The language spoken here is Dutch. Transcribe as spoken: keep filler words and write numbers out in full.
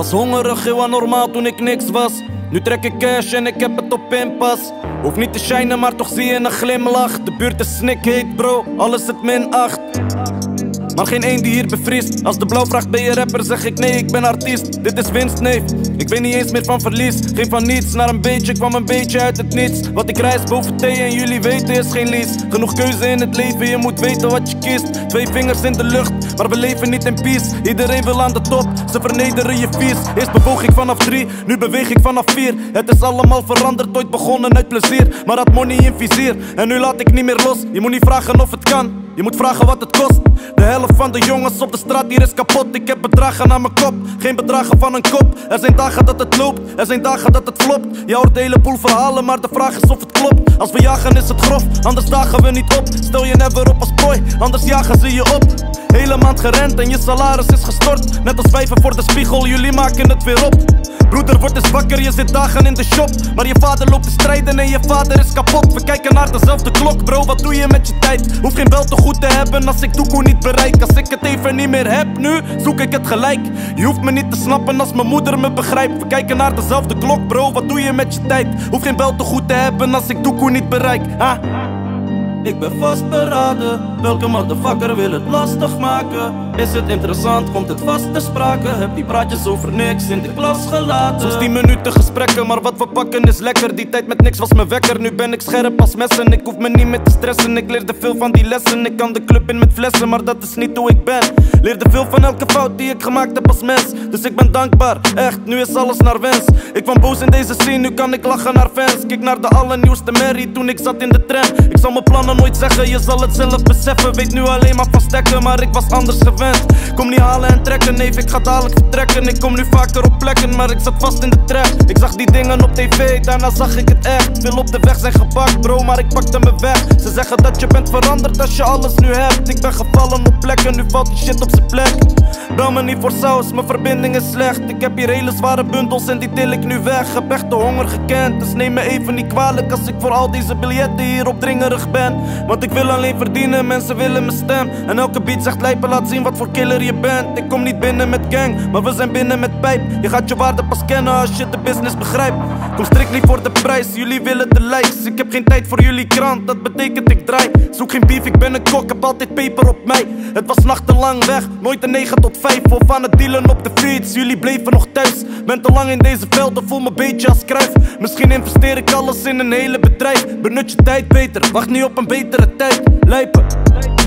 Was hongerig, heel anormaal toen ik niks was. Nu trek ik cash en ik heb het op pinpas. Hoef niet te shinen, maar toch zie je een glimlach. De buurt is snikheet bro, alles het min acht. Maar geen één die hier bevriest. Als de blauw vraagt ben je rapper, zeg ik nee, ik ben artiest. Dit is winst, neef. Ik weet niet eens meer van verlies. Geen van niets naar een beetje, ik kwam een beetje uit het niets. Wat ik reis boven thee en jullie weten is geen lease. Genoeg keuze in het leven, je moet weten wat je kiest. Twee vingers in de lucht, maar we leven niet in peace. Iedereen wil aan de top, ze vernederen je vies. Eerst bewoog ik vanaf drie, nu beweeg ik vanaf vier. Het is allemaal veranderd, ooit begonnen uit plezier. Maar had money in vizier, en nu laat ik niet meer los. Je moet niet vragen of het kan, je moet vragen wat het kost. De helft van de jongens op de straat hier is kapot. Ik heb bedragen aan mijn kop, geen bedragen van een kop. Er zijn dagen dat het loopt, er zijn dagen dat het flopt. Je hoort een heleboel verhalen, maar de vraag is of het klopt. Als we jagen is het grof, anders dagen we niet op. Stel je never op als prooi, anders jagen ze je op. Hele maand gerend en je salaris is gestort. Net als wijven voor de spiegel, jullie maken het weer op. Broeder, word eens wakker, je zit dagen in de shop. Maar je vader loopt te strijden en je vader is kapot. We kijken naar dezelfde klok, bro, wat doe je met je tijd? Hoef geen bel te goed te hebben als ik toekoe niet bereik. Als ik het even niet meer heb nu, zoek ik het gelijk. Je hoeft me niet te snappen als mijn moeder me begrijpt. We kijken naar dezelfde klok, bro, wat doe je met je tijd? Hoef geen bel te goed te hebben als ik toekoe niet bereik. Ha? Ik ben vastberaden, welke motherfucker wil het lastig maken? Is het interessant, komt het vast te sprake? Heb die praatjes over niks in de klas gelaten. Soms tien minuten gesprekken, maar wat we pakken is lekker. Die tijd met niks was mijn wekker, nu ben ik scherp als messen. Ik hoef me niet meer te stressen, ik leerde veel van die lessen. Ik kan de club in met flessen, maar dat is niet hoe ik ben. Leerde veel van elke fout die ik gemaakt heb als mens. Dus ik ben dankbaar, echt, nu is alles naar wens. Ik kwam boos in deze scene, nu kan ik lachen naar fans. Kijk naar de allernieuwste Mary toen ik zat in de tram. Ik zal mijn plannen nooit zeggen, je zal het zelf beseffen. Weet nu alleen maar van stekken, maar ik was anders gewend. Kom niet halen en trekken, neef, ik ga dadelijk vertrekken. Ik kom nu vaker op plekken, maar ik zat vast in de trap. Ik zag die dingen op tv, daarna zag ik het echt. Veel op de weg zijn gepakt, bro, maar ik pakte me weg. Ze zeggen dat je bent veranderd als je alles nu hebt. Ik ben gevallen op plekken, nu valt die shit op zijn plek. Bel me niet voor saus, mijn verbinding is slecht. Ik heb hier hele zware bundels en die deel ik nu weg. Heb echt de honger gekend, dus neem me even niet kwalijk als ik voor al deze biljetten hier opdringerig ben. Want ik wil alleen verdienen, mensen willen mijn stem. En elke beat zegt lijpen, laat zien wat voor killer je bent. Ik kom niet binnen met gang, maar we zijn binnen met pijp. Je gaat je waarde pas kennen als je de business begrijpt. Kom strikt niet voor de prijs, jullie willen de likes. Ik heb geen tijd voor jullie krant, dat betekent ik draai. Zoek geen beef, ik ben een kok, heb altijd peper op mij. Het was nachtenlang weg, nooit een negen tot vijf. Of aan het dealen op de fiets, jullie bleven nog thuis. Ben te lang in deze velden, voel me een beetje als Kruif. Misschien investeer ik alles in een hele bedrijf. Benut je tijd beter, wacht niet op een betere tijd. Lijpen.